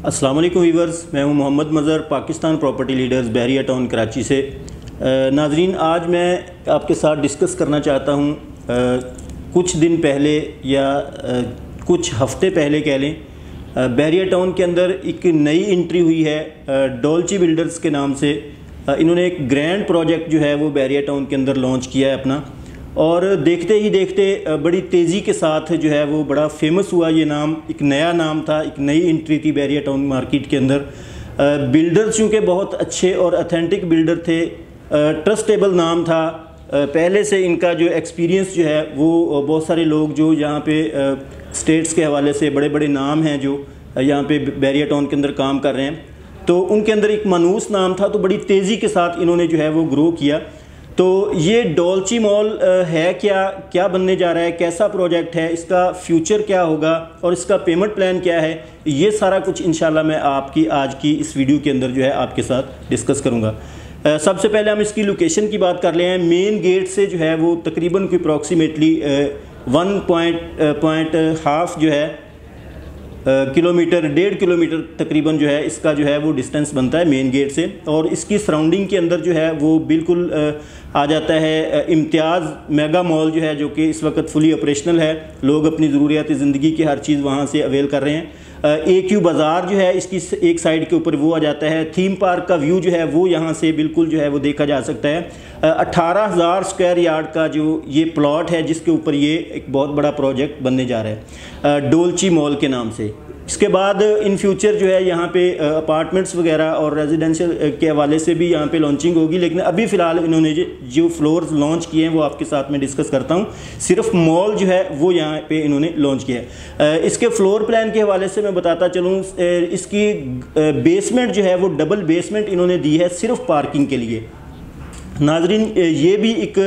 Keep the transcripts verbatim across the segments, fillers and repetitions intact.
السلام علیکم ویورز، میں ہوں Muhammad Mazhar, Pakistan property leaders Bahria Town Karachi سے۔ ناظرین، آج میں آپ کے ساتھ ڈسکس کرنا چاہتا ہوں کچھ دن پہلے یا کچھ ہفتے پہلے کہہ لیں، بحریہ ٹاؤن کے اندر ایک نئی انٹری ہوئی ہے ڈولچی بلڈرز کے نام سے۔ انہوں نے ایک گرینڈ پروجیکٹ جو ہے وہ بحریہ ٹاؤن کے اندر لانچ کیا ہے اپنا، اور دیکھتے ہی دیکھتے بڑی تیزی کے ساتھ جو ہے وہ بڑا فیمس ہوا یہ نام۔ ایک نیا نام تھا، ایک نئی انٹری تھی بحریہ ٹاؤن مارکیٹ کے اندر۔ بلڈر چونکہ بہت اچھے اور اتھینٹک بلڈر تھے، ٹرسٹیبل نام تھا، پہلے سے ان کا جو ایکسپیرینس جو ہے وہ بہت سارے لوگ جو یہاں پہ سٹیٹس کے حوالے سے بڑے بڑے نام ہیں جو یہاں پہ بحریہ ٹاؤن کے اندر کام کر رہے ہیں، تو ان کے اندر ایک مانوس نام تھا، تو بڑی تیزی کے ساتھ انہوں نے جو ہے وہ گرو کیا۔ تو یہ ڈولچی مال ہے کیا کیا بننے جا رہا ہے، کیسا پروجیکٹ ہے، اس کا فیوچر کیا ہوگا اور اس کا پیمنٹ پلان کیا ہے، یہ سارا کچھ انشاءاللہ میں آپ کی آج کی اس ویڈیو کے اندر جو ہے آپ کے ساتھ ڈسکس کروں گا۔ سب سے پہلے ہم اس کی لوکیشن کی بات کر لیں ہیں۔ مین گیٹ سے جو ہے وہ تقریباً کوئی approximately one point point half جو ہے کلومیٹر ڈیڑھ کلومیٹر تقریباً جو ہے اس کا جو ہے وہ ڈسٹینس بنتا ہے مین گیٹ سے، اور اس کی سراؤنڈنگ کے اندر جو ہے وہ بالکل آ جاتا ہے امتیاز میگا مال جو ہے، جو کہ اس وقت فلی آپریشنل ہے۔ لوگ اپنی ضروریات زندگی کی ہر چیز وہاں سے اویل کر رہے ہیں۔ اے کیو بازار جو ہے اس کی ایک سائیڈ کے اوپر وہ آ جاتا ہے۔ تھیم پارک کا ویو جو ہے وہ یہاں سے بالکل جو ہے وہ دیکھا جا سکتا ہے۔ اٹھارہ ہزار اسکوائر یارڈ کا جو یہ پلاٹ ہے جس کے اوپر یہ ایک بہت بڑا پروجیکٹ بننے جا رہا ہے ڈولچی مال کے نام سے۔ اس کے بعد ان فیوچر جو ہے یہاں پہ اپارٹمنٹس وغیرہ اور ریزیڈینشل کے حوالے سے بھی یہاں پہ لانچنگ ہوگی، لیکن ابھی فی الحال انہوں نے جو فلورز لانچ کیے ہیں وہ آپ کے ساتھ میں ڈسکس کرتا ہوں۔ صرف مال جو ہے وہ یہاں پہ انہوں نے لانچ کیا ہے۔ اس کے فلور پلان کے حوالے سے میں بتاتا چلوں، اس کی بیسمنٹ جو ہے وہ ڈبل بیسمنٹ انہوں نے دی ہے صرف پارکنگ کے لیے۔ ناظرین، یہ بھی ایک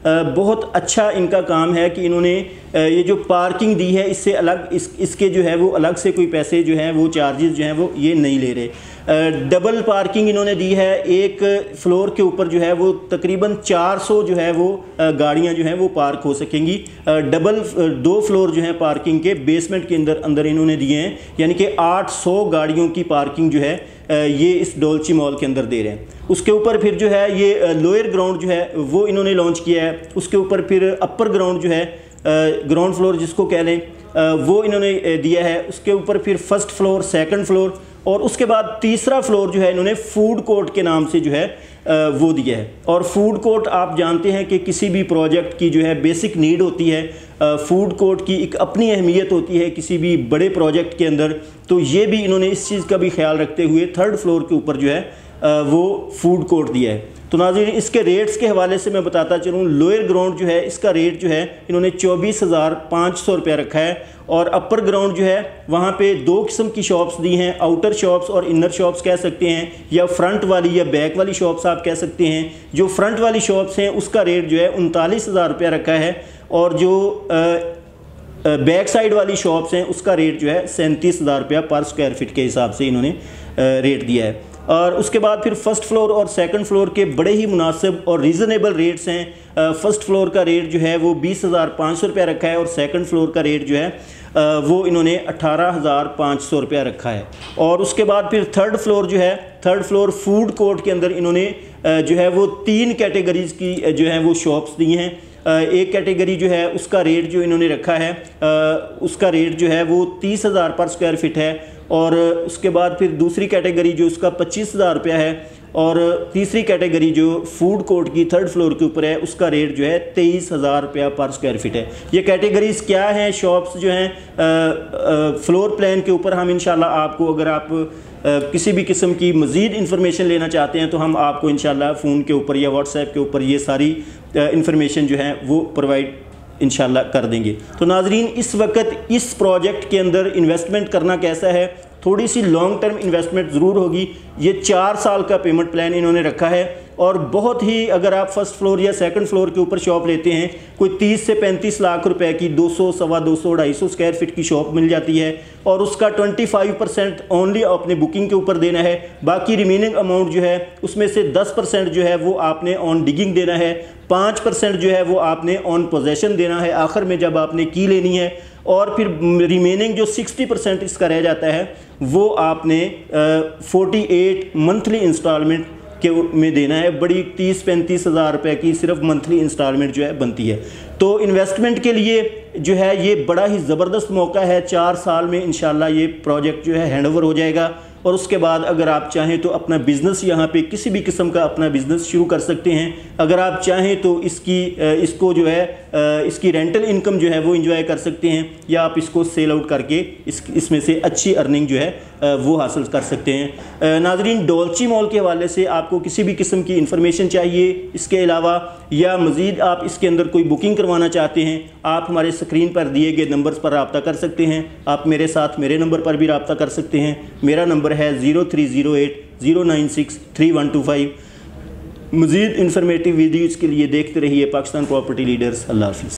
بہت اچھا ان کا کام ہے کہ انہوں نے یہ جو پارکنگ دی ہے اس سے الگ اس اس کے جو ہے وہ الگ سے کوئی پیسے جو ہیں وہ چارجز جو ہیں وہ یہ نہیں لے رہے۔ ڈبل پارکنگ انہوں نے دی ہے، ایک فلور کے اوپر جو ہے وہ تقریباً چار سو جو ہے وہ گاڑیاں جو ہیں وہ پارک ہو سکیں گی۔ ڈبل دو فلور جو ہیں پارکنگ کے بیسمنٹ کے اندر اندر انہوں نے دیے ہیں، یعنی کہ آٹھ سو گاڑیوں کی پارکنگ جو ہے یہ اس ڈولچی مال کے اندر دے رہے ہیں۔ اس کے اوپر پھر جو ہے یہ لوئر گراؤنڈ جو ہے وہ انہوں نے لانچ کیا ہے۔ اس کے اوپر پھر اپر گراؤنڈ جو ہے گراؤنڈ فلور جس کو کہہ لیں وہ انہوں نے دیا ہے۔ اس کے اوپر پھر فرسٹ فلور، سیکنڈ فلور، اور اس کے بعد تیسرا فلور جو ہے انہوں نے فوڈ کورٹ کے نام سے جو ہے وہ دیا ہے۔ اور فوڈ کورٹ آپ جانتے ہیں کہ کسی بھی پروجیکٹ کی جو ہے بیسک نیڈ ہوتی ہے، فوڈ کورٹ کی ایک اپنی اہمیت ہوتی ہے کسی بھی بڑے پروجیکٹ کے اندر، تو یہ بھی انہوں نے اس چیز کا بھی خیال رکھتے ہوئے تھرڈ فلور کے اوپر جو ہے وہ فوڈ کورٹ دیا ہے۔ تو ناظرین، اس کے ریٹس کے حوالے سے میں بتاتا چلوں، لوئر گراؤنڈ جو ہے اس کا ریٹ جو ہے انہوں نے چوبیس ہزار پانچ سو روپیہ رکھا ہے، اور اپر گراؤنڈ جو ہے وہاں پہ دو قسم کی شاپس دی ہیں، آؤٹر شاپس اور انر شاپس کہہ سکتے ہیں، یا فرنٹ والی یا بیک والی شاپس آپ کہہ سکتے ہیں۔ جو فرنٹ والی شاپس ہیں اس کا ریٹ جو ہے انتالیس ہزار روپیہ رکھا ہے، اور جو بیک سائڈ والی شاپس ہیں اس کا ریٹ جو ہے سینتیس ہزار روپیہ پر اسکوائر فٹ کے حساب سے انہوں نے ریٹ دیا ہے۔ اور اس کے بعد پھر فرسٹ فلور اور سیکنڈ فلور کے بڑے ہی مناسب اور ریزنیبل ریٹس ہیں۔ فرسٹ فلور کا ریٹ جو ہے وہ بیس ہزار پانچ سو روپیہ رکھا ہے، اور سیکنڈ فلور کا ریٹ جو ہے وہ انہوں نے اٹھارہ ہزار پانچ سو روپیہ رکھا ہے۔ اور اس کے بعد پھر تھرڈ فلور جو ہے، تھرڈ فلور فوڈ کورٹ کے اندر انہوں نے جو ہے وہ تین کیٹیگریز کی جو ہیں وہ شاپس دی ہیں۔ ایک کیٹیگری جو ہے اس کا ریٹ جو انہوں نے رکھا ہے اس کا ریٹ جو ہے وہ تیس ہزار پر اسکوائر فٹ ہے، اور اس کے بعد پھر دوسری کیٹیگری جو اس کا پچیس ہزار روپیہ ہے، اور تیسری کیٹیگری جو فوڈ کورٹ کی تھرڈ فلور کے اوپر ہے اس کا ریٹ جو ہے تیئیس ہزار روپیہ پر اسکوائر فٹ ہے۔ یہ کیٹیگریز کیا ہیں، شاپس جو ہیں فلور پلان کے اوپر ہم انشاءاللہ آپ کو، اگر آپ کسی بھی قسم کی مزید انفارمیشن لینا چاہتے ہیں تو ہم آپ کو انشاءاللہ فون کے اوپر یا واٹس ایپ کے اوپر یہ ساری انفارمیشن جو ہے وہ پرووائڈ انشاءاللہ کر دیں گے۔ تو ناظرین، اس وقت اس پروجیکٹ کے اندر انویسٹمنٹ کرنا کیسا ہے، تھوڑی سی لانگ ٹرم انویسٹمنٹ ضرور ہوگی۔ یہ چار سال کا پیمنٹ پلان انہوں نے رکھا ہے، اور بہت ہی اگر آپ فرسٹ فلور یا سیکنڈ فلور کے اوپر شاپ لیتے ہیں، کوئی تیس سے پینتیس لاکھ روپے کی دو سو سوا دو سو ڈھائی سو اسکوائر فٹ کی شاپ مل جاتی ہے، اور اس کا ٹوئنٹی فائیو پرسینٹ اونلی آپ نے بکنگ کے اوپر دینا ہے۔ باقی ریمیننگ اماؤنٹ جو ہے اس میں سے دس پرسینٹ جو ہے وہ آپ نے آن ڈگنگ دینا ہے، پانچ پرسینٹ جو ہے وہ آپ نے آن پوزیشن دینا ہے آخر میں جب آپ نے کی لینی ہے، اور پھر ریمیننگ جو سکسٹی پرسینٹ اس کا رہ جاتا ہے وہ آپ نے فورٹی ایٹ منتھلی انسٹالمنٹ کے میں دینا ہے. بڑی تیس پینتیس ہزار روپے کی صرف منتھلی انسٹالمنٹ جو ہے بنتی ہے. تو انویسٹمنٹ کے لیے جو ہے یہ بڑا ہی زبردست موقع ہے. چار سال میں انشاءاللہ یہ پروجیکٹ جو ہے ہینڈ اوور ہو جائے گا اور اس کے بعد اگر آپ چاہیں تو اپنا بزنس یہاں پہ کسی بھی قسم کا اپنا بزنس شروع کر سکتے ہیں. اگر آپ چاہیں تو اس کی اس کو جو ہے اس کی رینٹل انکم جو ہے وہ انجوائے کر سکتے ہیں یا آپ اس کو سیل آؤٹ کر کے اس اس میں سے اچھی ارننگ جو ہے وہ حاصل کر سکتے ہیں. ناظرین ڈولچی مال کے حوالے سے آپ کو کسی بھی قسم کی انفارمیشن چاہیے اس کے علاوہ یا مزید آپ اس کے اندر کوئی بکنگ کروانا چاہتے ہیں آپ ہمارے اسکرین پر دیے گئے نمبرز پر رابطہ کر سکتے ہیں. آپ میرے ساتھ میرے نمبر پر بھی رابطہ کر سکتے ہیں. میرا نمبر ہے zero three zero eight zero nine six three one two five. مزید انفارمیٹیو ویڈیوز کے لیے دیکھتے رہیے پاکستان پراپرٹی لیڈرز. اللہ حافظ.